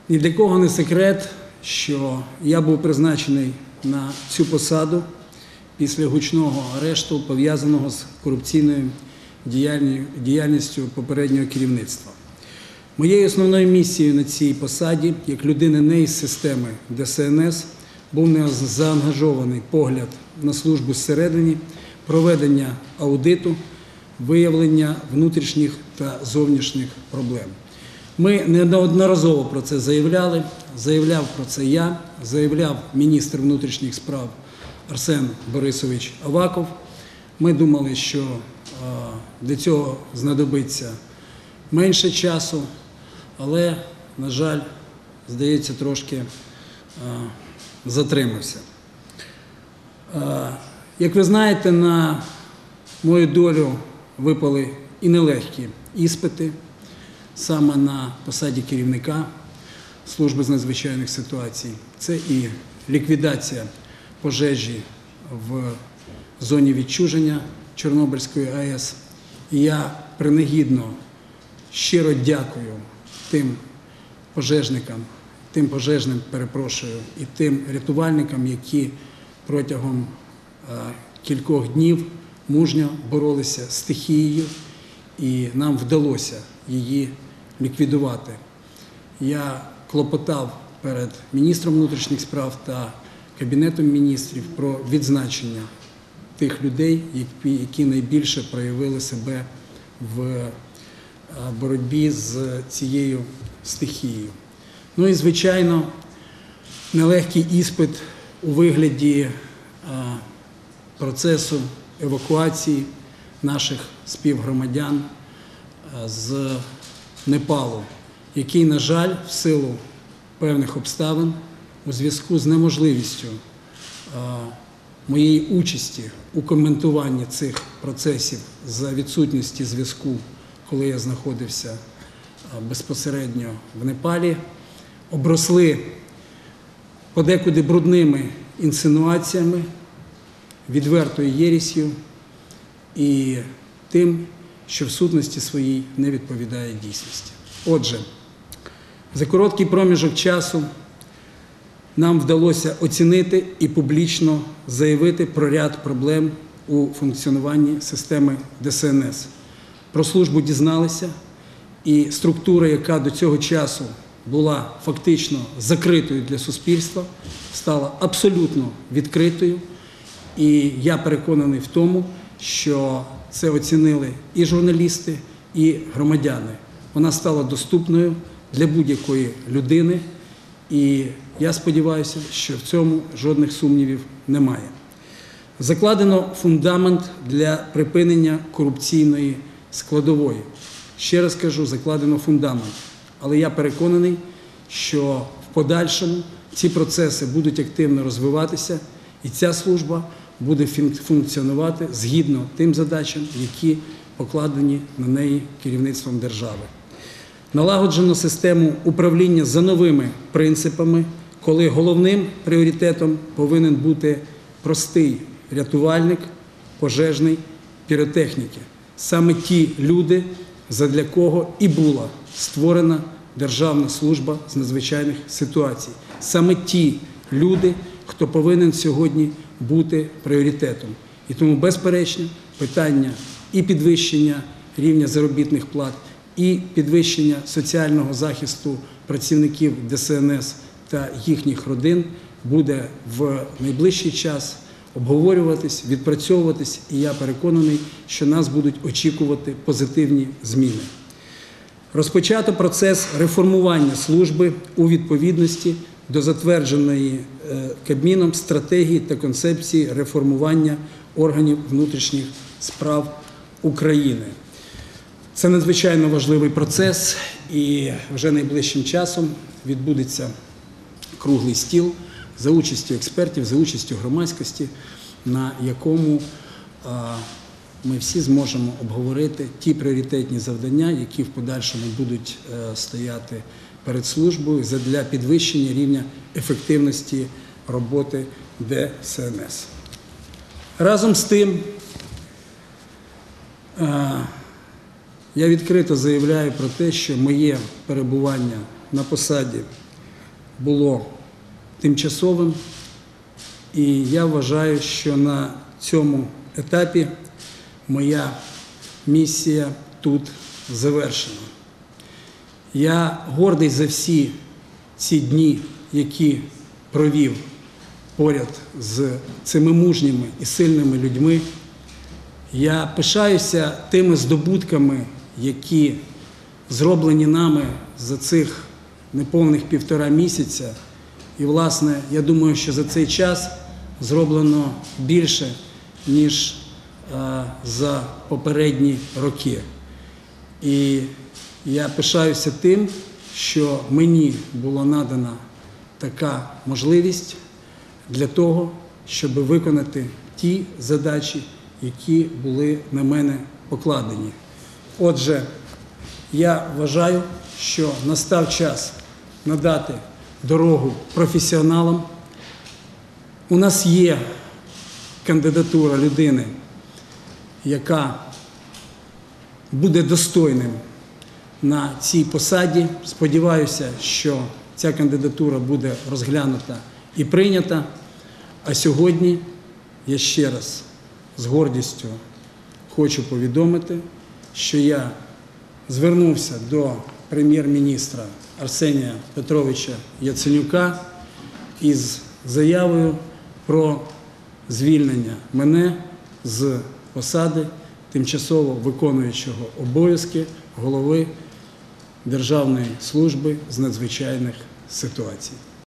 Ні для кого не секрет, що я був призначений на цю посаду після гучного арешту, пов'язаного з корупційною діяльністю попереднього керівництва. Моєю основною місією на цій посаді, як людини не із системи ДСНС, був незаангажований погляд на службу зсередині, проведення аудиту, виявлення внутрішніх та зовнішніх проблем. Ми неодноразово про це заявляли, заявляв про це я, заявляв міністр внутрішніх справ Арсен Борисович Аваков. Ми думали, що для цього знадобиться менше часу, але, на жаль, здається, трошки затримався. Як ви знаєте, на мою долю випали і нелегкі іспити, саме на посаді керівника служби з надзвичайних ситуацій. Це і ліквідація пожежі в зоні відчуження Чорнобильської АЕС. І я принагідно щиро дякую тим пожежним, і тим рятувальникам, які протягом кількох днів мужньо боролися з стихією, і нам вдалося її ліквідувати. Я клопотав перед міністром внутрішніх справ та Кабінетом міністрів про відзначення тих людей, які найбільше проявили себе в боротьбі з цією стихією. Ну і, звичайно, нелегкий іспит у вигляді процесу евакуації наших співгромадян з Непалу, який, на жаль, в силу певних обставин, у зв'язку з неможливістю моєї участі у коментуванні цих процесів за відсутності зв'язку, коли я знаходився безпосередньо в Непалі, обросли подекуди брудними інсинуаціями, відвертою єресью і тим, що в сутності своїй не відповідає дійсності. Отже, за короткий проміжок часу нам вдалося оцінити і публічно заявити про ряд проблем у функціонуванні системи ДСНС. Про службу дізналися, і структура, яка до цього часу була фактично закритою для суспільства, стала абсолютно відкритою. І я переконаний в тому, що це оцінили і журналісти, і громадяни. Вона стала доступною для будь-якої людини, і я сподіваюся, що в цьому жодних сумнівів немає. Закладено фундамент для припинення корупційної складової. Ще раз кажу, закладено фундамент. Але я переконаний, що в подальшому ці процеси будуть активно розвиватися, і ця служба буде функціонувати згідно тим задачам, які покладені на неї керівництвом держави. Налагоджено систему управління за новими принципами, коли головним пріоритетом повинен бути простий рятувальник, пожежний, піротехніки. Саме ті люди, задля кого і була створена Державна служба з надзвичайних ситуацій. Саме ті люди, хто повинен сьогодні бути пріоритетом. І тому, безперечно, питання і підвищення рівня заробітних плат, і підвищення соціального захисту працівників ДСНС та їхніх родин буде в найближчий час обговорюватись, відпрацьовуватись, і я переконаний, що нас будуть очікувати позитивні зміни. Розпочато процес реформування служби у відповідності до затвердженої Кабміном стратегії та концепції реформування органів внутрішніх справ України. Це надзвичайно важливий процес, і вже найближчим часом відбудеться круглий стіл за участю експертів, за участю громадськості, на якому ми всі зможемо обговорити ті пріоритетні завдання, які в подальшому будуть стояти перед службою для підвищення рівня ефективності роботи ДСНС. Разом з тим, я відкрито заявляю про те, що моє перебування на посаді було тимчасовим, і я вважаю, що на цьому етапі моя місія тут завершена. Я гордий за всі ці дні, які провів поряд з цими мужніми і сильними людьми. Я пишаюся тими здобутками, які зроблені нами за цих неповних 1,5 місяця. І, власне, я думаю, що за цей час зроблено більше, ніж за попередні роки. І я пишаюся тим, що мені була надана така можливість для того, щоб виконати ті задачі, які були на мене покладені. Отже, я вважаю, що настав час надати дорогу професіоналам. У нас є кандидатура людини, яка буде достойним на цій посаді. Сподіваюся, що ця кандидатура буде розглянута і прийнята. А сьогодні я ще раз з гордістю хочу повідомити, що я звернувся до прем'єр-міністра Арсенія Петровича Яценюка із заявою про звільнення мене з посади тимчасово виконуючого обов'язки голови Державної служби з надзвичайних ситуацій.